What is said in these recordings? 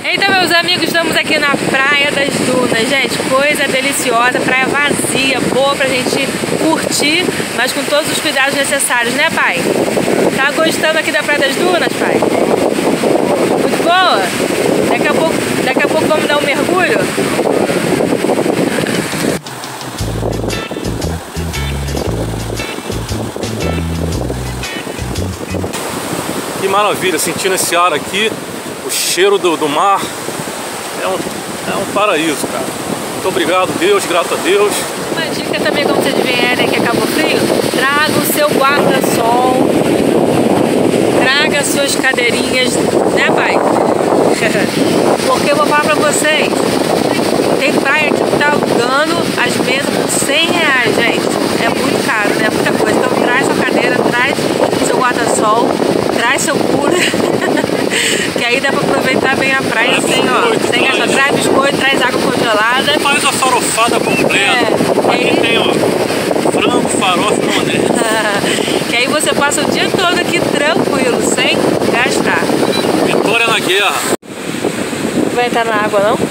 Então, meus amigos, estamos aqui na Praia das Dunas, gente, coisa deliciosa, praia vazia, boa pra gente curtir, mas com todos os cuidados necessários, né, pai? Tá gostando aqui da Praia das Dunas, pai? Muito boa? Daqui a pouco vamos dar um mergulho? Que maravilha, sentindo esse ar aqui, o cheiro do mar, é um paraíso, cara. Muito obrigado, Deus, grato a Deus. Uma dica também, quando vocês vierem aqui a Cabo Frio, traga o seu guarda-sol, traga as suas cadeirinhas, né, pai? Porque eu vou falar pra vocês, tem praia que tá alugando as mesas por R$100, gente. É muito caro, né? Muita coisa. Então traz sua cadeira, traz seu guarda-sol, traz seu cooler, que aí dá pra aproveitar bem a praia sem gastar. Traz biscoito, traz água congelada. Faz a farofada completa. Aqui tem, ó, frango, farofa, mané. Que aí você passa o dia todo aqui tranquilo, sem gastar. Vitória na guerra. Não vai entrar na água, não?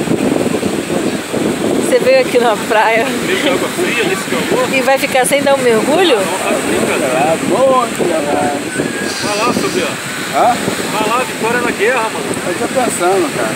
Você veio aqui na praia Veio de água fria nesse calor. e vai ficar sem dar um mergulho? Vai lá, Fabiano. Hã? Vai lá, Vitória na guerra, mano. Eu tô pensando, cara.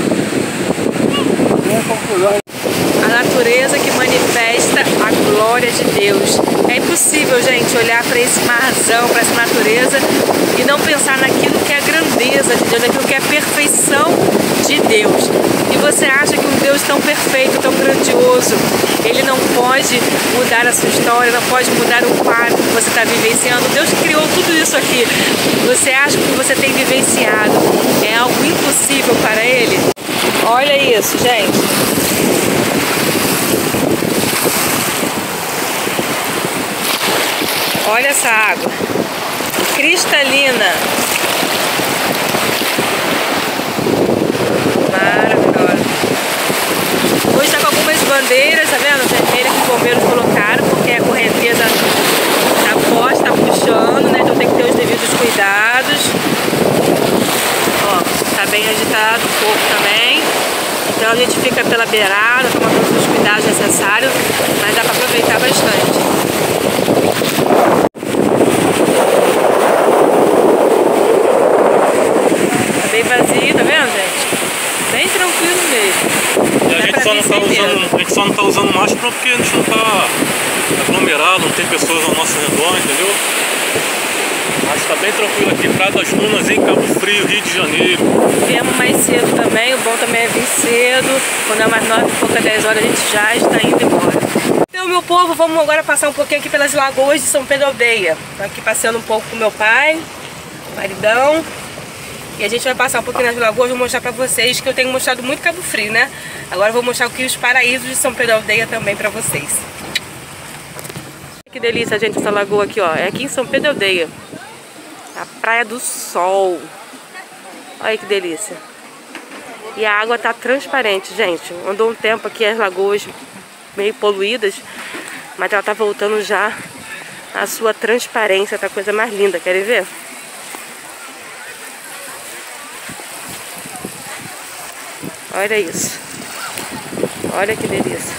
Tem confusão. A natureza que manifesta a glória de Deus. É impossível, gente, olhar para esse marzão, para essa natureza e não pensar naquilo que é a grandeza de Deus, naquilo que é a perfeição de Deus. E você acha que um Deus tão perfeito, tão grandioso, ele não pode mudar a sua história, não pode mudar o quadro que você está vivenciando? Deus criou tudo isso aqui. Você acha que você tem vivenciado é algo impossível para ele? Olha isso, gente. Olha essa água cristalina, maravilhosa. Hoje está com algumas bandeiras, tá vendo? Vermelha que os bombeiros colocaram, porque a correnteza da costa está puxando, né? Então tem que ter os devidos cuidados. Ó, tá bem agitado o corpo também. Então a gente fica pela beirada, toma todos os cuidados necessários, mas dá para aproveitar bastante. Tá bem vazio, tá vendo, gente? Bem tranquilo mesmo. E a gente só não tá usando máscara porque a gente não tá aglomerado, não tem pessoas ao nosso redor, entendeu? Mas tá bem tranquilo aqui, Praia das Dunas, em Cabo Frio, Rio de Janeiro. Viemos mais cedo também, o bom também é vir cedo. Quando é mais 9 e pouca, 10 horas, a gente já está indo embora. Então, meu povo, vamos agora passar um pouquinho aqui pelas lagoas de São Pedro Aldeia. Estou aqui passeando um pouco com meu pai, maridão. E a gente vai passar um pouquinho nas lagoas, vou mostrar pra vocês, que eu tenho mostrado muito Cabo Frio, né? Agora eu vou mostrar aqui os paraísos de São Pedro Aldeia também pra vocês. Que delícia, gente, essa lagoa aqui, ó. É aqui em São Pedro Aldeia. A Praia do Sol. Olha que delícia. E a água tá transparente, gente. Andou um tempo aqui as lagoas meio poluídas, mas ela tá voltando já a sua transparência, tá coisa mais linda. Querem ver? Olha isso. Olha que delícia.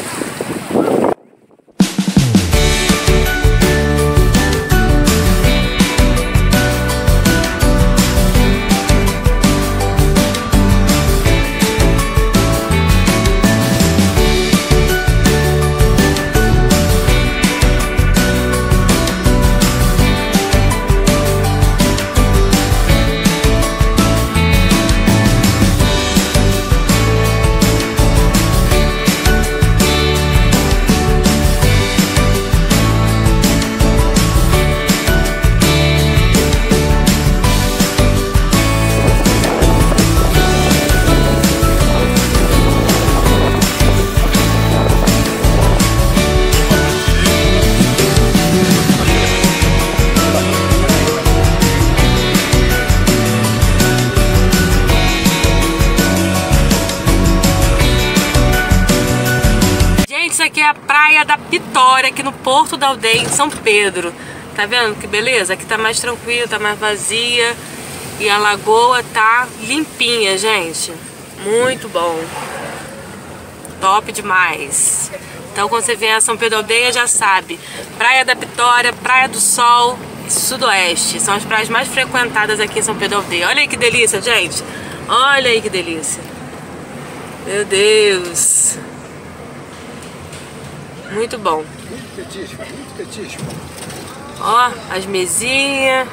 Aqui é a Praia da Vitória, aqui no Porto da Aldeia, em São Pedro. Tá vendo que beleza? Aqui tá mais tranquilo, tá mais vazia. E a lagoa tá limpinha, gente. Muito bom. Top demais. Então quando você vier a São Pedro Aldeia já sabe. Praia da Vitória, Praia do Sol e Sudoeste. São as praias mais frequentadas aqui em São Pedro Aldeia. Olha aí que delícia, gente. Olha aí que delícia. Meu Deus. Muito bom. Muito petisco, muito petisco. Ó, as mesinhas.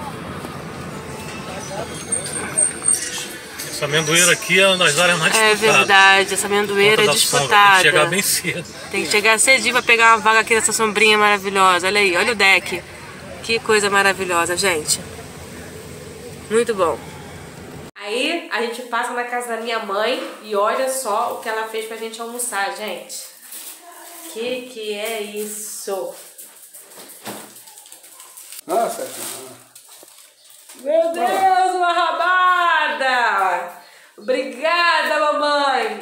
Essa amendoeira aqui é uma das áreas mais disputadas. É verdade, essa amendoeira é disputada. Tem que chegar bem cedo. Tem que chegar cedinho pra pegar uma vaga aqui nessa sombrinha maravilhosa. Olha aí, olha o deck. Que coisa maravilhosa, gente. Muito bom. Aí a gente passa na casa da minha mãe e olha só o que ela fez pra gente almoçar, gente. Que é isso? Nossa Senhora. Meu Deus, uma rabada! Obrigada, mamãe!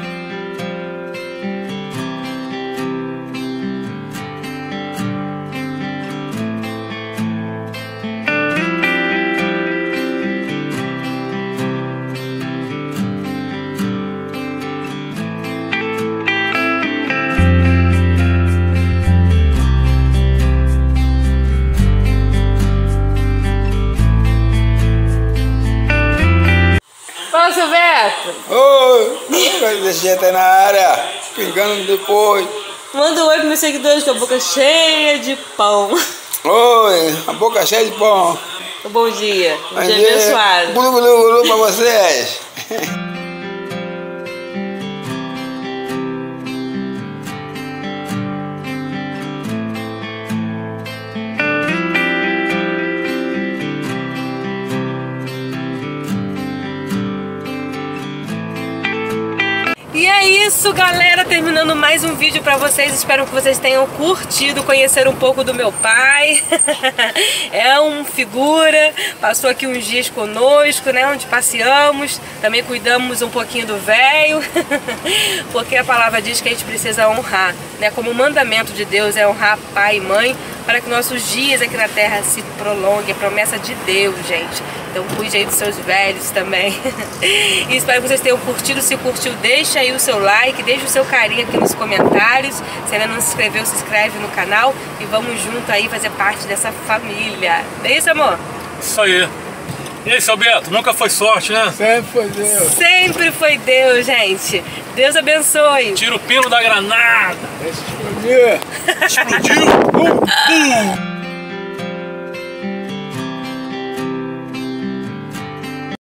Oi, desse jeito aí na área, pingando depois. Manda um oi para meus seguidores com a boca cheia de pão. Oi, a boca cheia de pão. Bom dia, um dia abençoado. Bulu, bulu, bulu pra vocês. E é isso, galera, terminando mais um vídeo pra vocês. Espero que vocês tenham curtido, conhecer um pouco do meu pai. É um figura, passou aqui uns dias conosco, né, onde passeamos, também cuidamos um pouquinho do velho, porque a palavra diz que a gente precisa honrar, né, como o mandamento de Deus é honrar pai e mãe, para que nossos dias aqui na terra se prolonguem, é promessa de Deus, gente. Então cuide aí dos seus velhos também. E espero que vocês tenham curtido. Se curtiu, deixa aí o seu like, deixa o seu carinho aqui nos comentários. Se ainda não se inscreveu, se inscreve no canal e vamos junto aí fazer parte dessa família. Não é isso, amor? Isso aí. E aí, seu Beto, nunca foi sorte, né? Sempre foi Deus. Sempre foi Deus, gente. Deus abençoe. Tira o pino da granada. Explodiu. Explodiu.